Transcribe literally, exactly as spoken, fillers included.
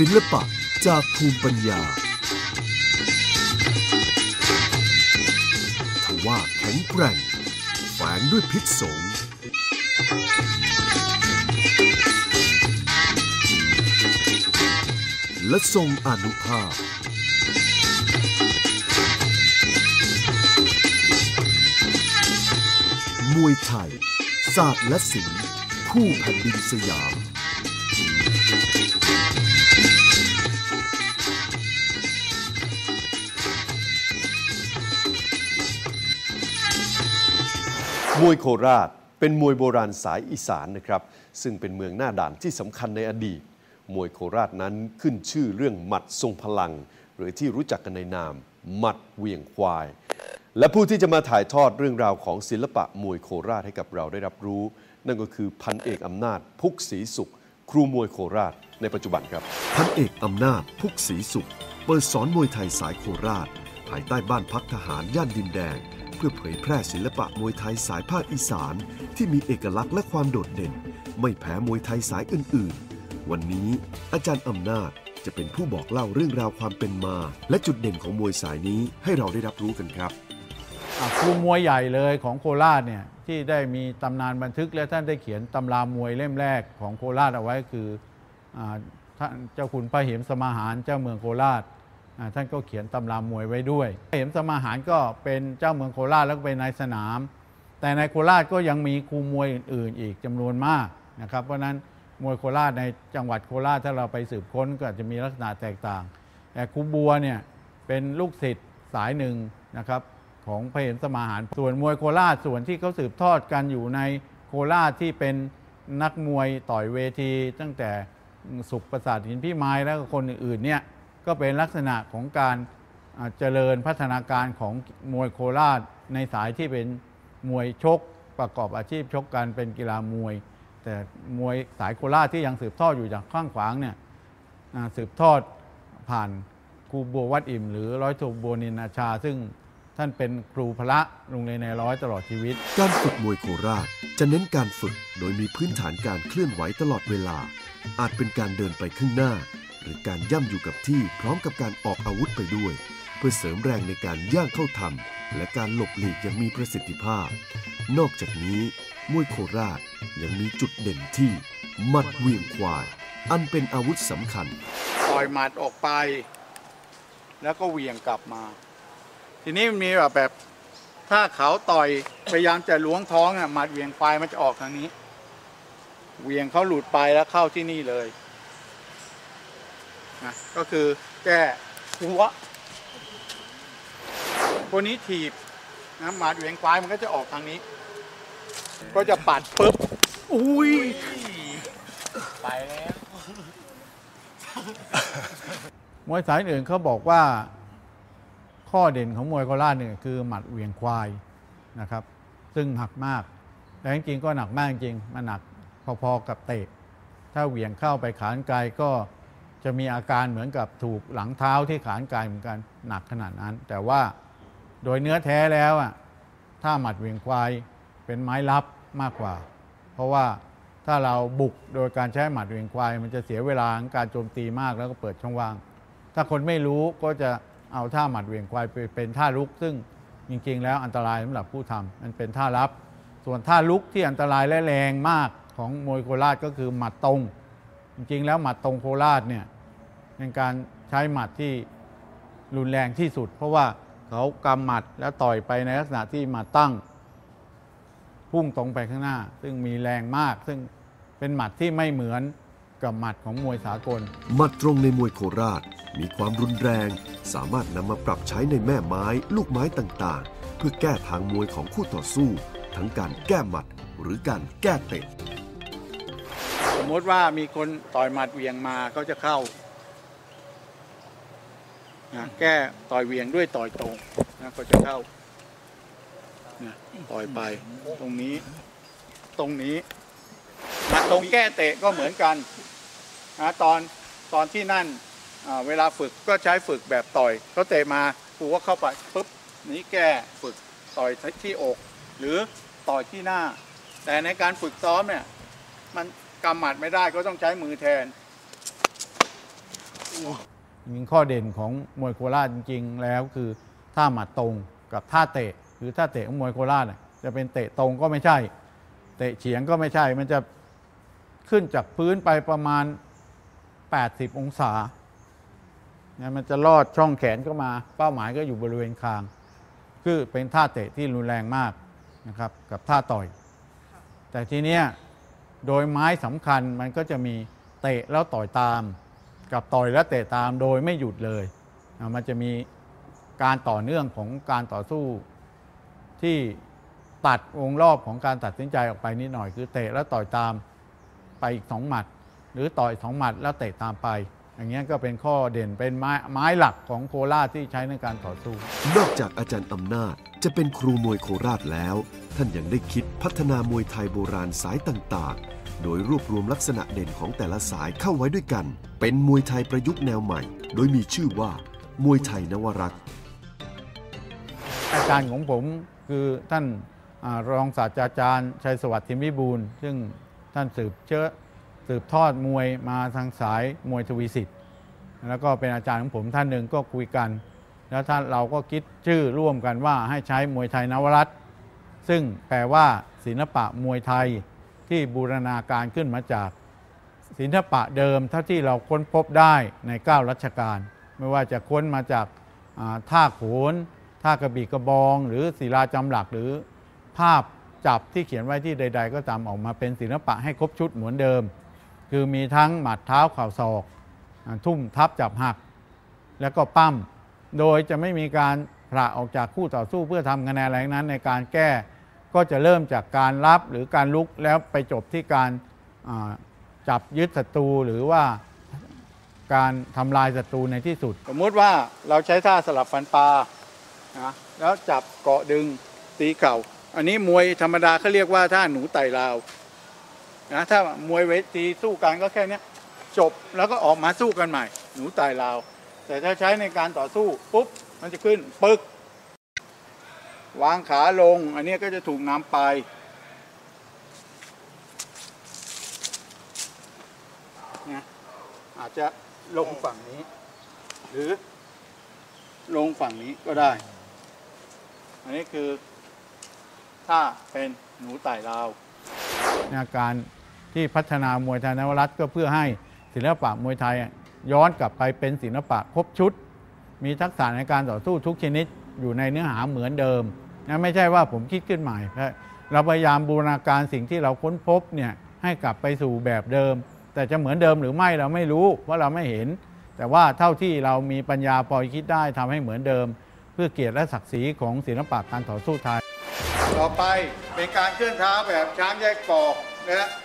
ศิลปะจากภูมิปัญญาทว่าแข็งแกร่งแฝงด้วยพิษสงและทรงอานุภาพมวยไทยศาสตร์และศิลป์คู่แผ่นดินสยามมวยโคราชเป็นมวยโบราณสายอีสานนะครับซึ่งเป็นเมืองหน้าด่านที่สำคัญในอดีตมวยโคราชนั้นขึ้นชื่อเรื่องหมัดทรงพลังหรือที่รู้จักกันในนามหมัดเหวี่ยงควายและผู้ที่จะมาถ่ายทอดเรื่องราวของศิลปะมวยโคราชให้กับเราได้รับรู้นั่นก็คือพันเอกอำนาจพุกศรีสุขครูมวยโคราชในปัจจุบันครับพันเอกอำนาจพุกศรีสุขเปิดสอนมวยไทยสายโคราชภายใต้บ้านพักทหารย่านดินแดงเพื่อเผยแพร่ศิลปะมวยไทยสายภาคอีสานที่มีเอกลักษณ์และความโดดเด่นไม่แพ้มวยไทยสายอื่นๆวันนี้อาจารย์อำนาจจะเป็นผู้บอกเล่าเรื่องราวความเป็นมาและจุดเด่นของมวยสายนี้ให้เราได้รับรู้กันครับครูมวยใหญ่เลยของโคราชเนี่ยที่ได้มีตำนานบันทึกและท่านได้เขียนตำรามวยเล่มแรกของโคราชเอาไว้คือท่านเจ้าคุณพระเหมสมาหารเจ้าเมืองโคราชท่านก็เขียนตำรามวยไว้ด้วยพระเหมสมาหารก็เป็นเจ้าเมืองโคราชแล้วก็เป็นนายสนามแต่ในโคราชก็ยังมีครูมวยอื่นๆอีกจำนวนมากนะครับเพราะนั้นมวยโคราชในจังหวัดโคราชถ้าเราไปสืบค้นก็จะมีลักษณะแตกต่างแต่ครูบัวเนี่ยเป็นลูกศิษย์สายหนึ่งนะครับของพระเหมสมาหารส่วนมวยโคราชส่วนที่เขาสืบทอดกันอยู่ในโคราชที่เป็นนักมวยต่อยเวทีตั้งแต่สุขประสาทหินพี่ไม้แล้วก็คนอื่นๆเนี่ยก็เป็นลักษณะของการเจริญพัฒนาการของมวยโคราชในสายที่เป็นมวยชกประกอบอาชีพชกกันเป็นกีฬามวยแต่มวยสายโคราชที่ยังสืบทอดอยู่จากข้างขวางเนี่ยสืบทอดผ่านครูบัววัดอิ่มหรือร้อยโทบัวนินอาชาซึ่งท่านเป็นครูพละโรงเรียนในร้อยตลอดชีวิตการฝึกมวยโคราชจะเน้นการฝึกโดยมีพื้นฐานการเคลื่อนไหวตลอดเวลาอาจเป็นการเดินไปข้างหน้าหรือการย่ำอยู่กับที่พร้อมกับการออกอาวุธไปด้วยเพื่อเสริมแรงในการย่างเข้าทำและการหลบหลีกยังมีประสิทธิภาพนอกจากนี้มวยโคราชยังมีจุดเด่นที่หมัดเหวี่ยงควายอันเป็นอาวุธสำคัญปล่อยหมัดออกไปแล้วก็เหวี่ยงกลับมาทีนี้มันมีแบบแบบถ้าเขาต่อยพยายามจะล้วงท้องอ่ะหมัดเหวี่ยงควายมันจะออกทางนี้เหวี่ยงเขาหลุดไปแล้วเข้าที่นี่เลยนะก็คือแก้หัวคนนี้ถีบนะหมัดเหวี่ยงควายมันก็จะออกทางนี้ก็จะปัดปุ๊บอุ้ยไปแล้วมวยสายอื่นเขาบอกว่าข้อเด่นของมวยโคราชเนี่ยคือหมัดเหวี่ยงควายนะครับซึ่งหนักมากแต่จริงๆก็หนักมากจริงมันหนักพอๆกับเตะถ้าเหวี่ยงเข้าไปขานไกลก็จะมีอาการเหมือนกับถูกหลังเท้าที่ขานไกลเหมือนกันหนักขนาดนั้นแต่ว่าโดยเนื้อแท้แล้วอ่ะถ้าหมัดเหวี่ยงควายเป็นไม้ลับมากกว่าเพราะว่าถ้าเราบุกโดยการใช้หมัดเหวี่ยงควายมันจะเสียเวลาการโจมตีมากแล้วก็เปิดช่องว่างถ้าคนไม่รู้ก็จะเอาท่าหมัดเหวี่ยงควายไปเป็นท่าลุกซึ่งจริงๆแล้วอันตรายสำหรับผู้ทำมันเป็นท่าลับส่วนท่าลุกที่อันตรายและแรงมากของมวยโคราชก็คือหมัดตรงจริงๆแล้วหมัดตรงโคราชเนี่ยเป็นการใช้หมัดที่รุนแรงที่สุดเพราะว่าเขากำหมัดแล้วต่อยไปในลักษณะที่หมัดตั้งพุ่งตรงไปข้างหน้าซึ่งมีแรงมากซึ่งเป็นหมัดที่ไม่เหมือนกับหมัดของมวยสากลหมัดตรงในมวยโคราชมีความรุนแรงสามารถนำมาปรับใช้ในแม่ไม้ลูกไม้ต่างๆเพื่อแก้ทางมวยของคู่ต่อสู้ทั้งการแก้หมัดหรือการแก้เตะสมมติว่ามีคนต่อยหมัดเหวี่ยงมาก็จะเข้านะแก้ต่อยเหวี่ยงด้วยต่อยตรงนะก็จะเข้านะต่อยไปตรงนี้ตรงนี้หมัดตรงแก้เตะก็เหมือนกันนะตอนตอนที่นั่นเวลาฝึกก็ใช้ฝึกแบบต่อยเขาเตะมาครูก็เข้าไปปุ๊บนี้แก้ฝึกต่อยที่อกหรือต่อยที่หน้าแต่ในการฝึกซ้อมเนี่ยมันกำหมัดไม่ได้ก็ต้องใช้มือแทนจริงข้อเด่นของมวยโคราชจริงๆแล้วคือท่าหมัดตรงกับท่าเตะคือท่าเตะของมวยโคราชจะเป็นเตะตรงก็ไม่ใช่เตะเฉียงก็ไม่ใช่มันจะขึ้นจากพื้นไปประมาณแปดสิบองศาเนี่ยมันจะลอดช่องแขนเข้ามาเป้าหมายก็อยู่บริเวณคางคือเป็นท่าเตะที่รุนแรงมากนะครับกับท่าต่อยแต่ทีเนี้ยโดยไม้สำคัญมันก็จะมีเตะแล้วต่อยตามกับต่อยแล้วเตะตามโดยไม่หยุดเลยมันจะมีการต่อเนื่องของการต่อสู้ที่ตัดวงรอบของการตัดสินใจออกไปนิดหน่อยคือเตะแล้วต่อยตามไปอีกสองหมัดหรือต่อยสองหมัดแล้วเตะตามไปอย่างเงี้ยก็เป็นข้อเด่นเป็นไม้ไม้หลักของโคราชที่ใช้ในการต่อสู้นอกจากอาจารย์อำนาจจะเป็นครูมวยโคราชแล้วท่านยังได้คิดพัฒนามวยไทยโบราณสายต่างๆโดยรวบรวมลักษณะเด่นของแต่ละสายเข้าไว้ด้วยกันเป็นมวยไทยประยุกต์แนวใหม่โดยมีชื่อว่ามวยไทยนวรักษ์อาจารย์ของผมคือท่านรองศาสตราจารย์ชัยสวัสดิ์ ทิมวิบูลย์ซึ่งท่านสืบเชื้อสืบทอดมวยมาทางสายมวยทวีสิทธิ์แล้วก็เป็นอาจารย์ของผมท่านหนึ่งก็คุยกันแล้วท่านเราก็คิดชื่อร่วมกันว่าให้ใช้มวยไทยนวรัตน์ซึ่งแปลว่าศิลปะมวยไทยที่บูรณาการขึ้นมาจากศิลปะเดิมเท่าที่เราค้นพบได้ในเก้ารัชกาลไม่ว่าจะค้นมาจากท่าโขนท่ากระบี่กระบองหรือศิลาจำหลักหรือภาพจับที่เขียนไว้ที่ใดๆก็ตามออกมาเป็นศิลปะให้ครบชุดเหมือนเดิมคือมีทั้งหมัดเท้าเข่าศอกทุ่มทับจับหักแล้วก็ปั้มโดยจะไม่มีการผละออกจากคู่ต่อสู้เพื่อทำคะแนนอะไรนั้นในการแก้ก็จะเริ่มจากการรับหรือการลุกแล้วไปจบที่การจับยึดศัตรูหรือว่าการทำลายศัตรูในที่สุดสมมติว่าเราใช้ท่าสลับฟันปลานะแล้วจับเกาะดึงตีเข่าอันนี้มวยธรรมดาเขาเรียกว่าท่าหนูไต่ราวนะถ้ามวยเวทีสู้กันก็แค่นี้จบแล้วก็ออกมาสู้กันใหม่หนูไต่ราวแต่ถ้าใช้ในการต่อสู้ปุ๊บมันจะขึ้นปึกวางขาลงอันนี้ก็จะถูกนำไปนะอาจจะลงฝั่งนี้หรือลงฝั่งนี้ก็ได้อันนี้คือถ้าเป็นหนูไต่ราวในการที่พัฒนามวยไทยนวรัตน์ก็เพื่อให้ศิลปะมวยไทยย้อนกลับไปเป็นศิลปะครบชุดมีทักษะในการต่อสู้ทุกชนิดอยู่ในเนื้อหาเหมือนเดิมนะไม่ใช่ว่าผมคิดขึ้นใหม่เราพยายามบูรณาการสิ่งที่เราค้นพบเนี่ยให้กลับไปสู่แบบเดิมแต่จะเหมือนเดิมหรือไม่เราไม่รู้เพราะเราไม่เห็นแต่ว่าเท่าที่เรามีปัญญาพอคิดได้ทำให้เหมือนเดิมเพื่อเกียรติและศักดิ์ศรีของศิลปะการต่อสู้ไทยต่อไปเป็นการเคลื่อนเท้าแบบช้างแยกปอกนะ